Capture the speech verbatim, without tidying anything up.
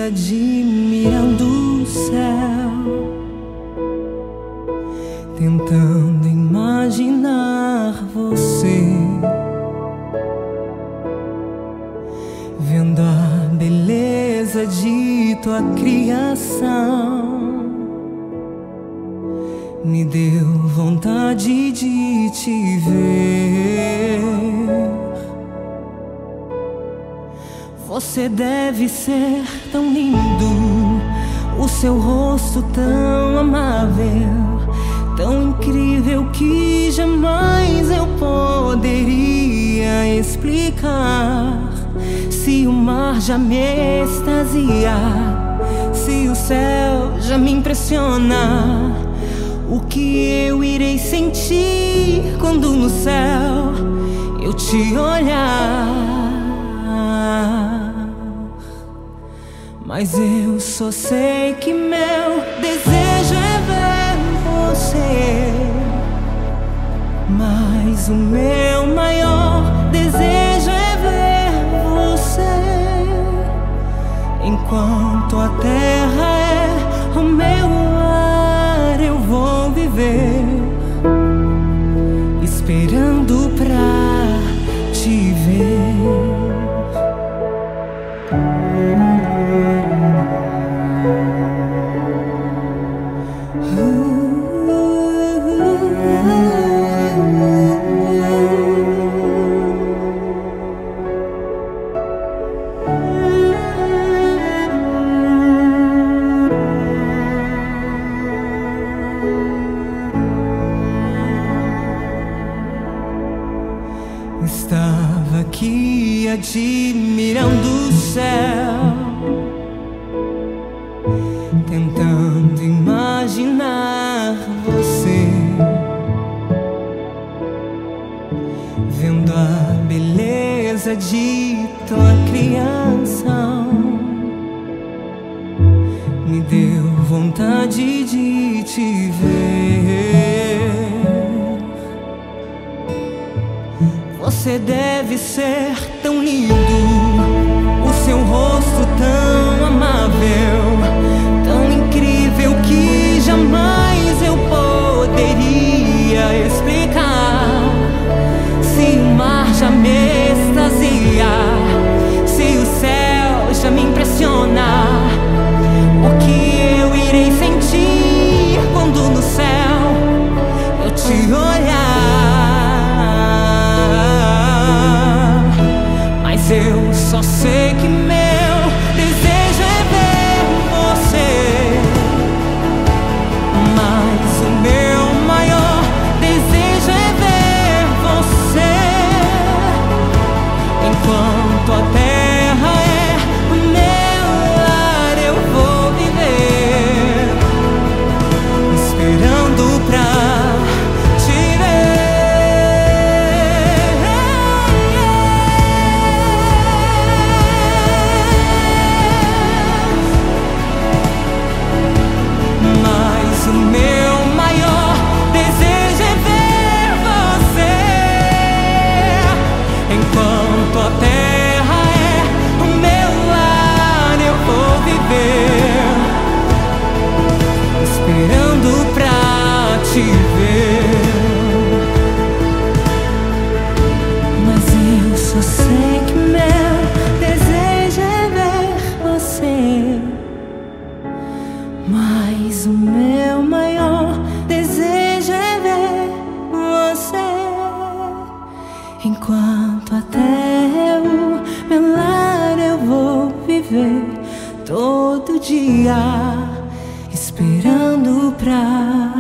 admirando o céu, tentando imaginar você, vendo a beleza de tua criação. Me deu vontade de te ver. Você deve ser tão lindo, o seu rosto tão amável, tão incrível que jamais eu poderia explicar. Se o mar já me extasia, se o céu já me impressiona, o que eu irei sentir quando no céu eu te olhar? Mas eu só sei que meu desejo é ver você. Mas o meu maior desejo é ver você. Enquanto a terra é o meu lar, eu vou viver esperando pra te ver. Estava aqui admirando o céu, tentando imaginar você, vendo a beleza de tua criação. Me deu vontade de te ver. Você deve ser tão lindo, o seu rosto tão amável, tão incrível que jamais eu poderia explicar. Se o mar já me extasia, se o céu já me impressiona, o que eu irei sentir quando no céu eu te olhar? Eu só sei que meu desejo é ver você. Mas o meu maior desejo é ver você. Enquanto a terra é o meu lar, eu vou viver esperando pra te ver. O meu maior desejo é ver você. Enquanto a terra é o meu lar, eu vou viver esperando pra te ver. Mas eu só sei que meu desejo é ver você. Mas o meu maior desejo é ver você. Enquanto até o meu lar, eu vou viver todo dia esperando pra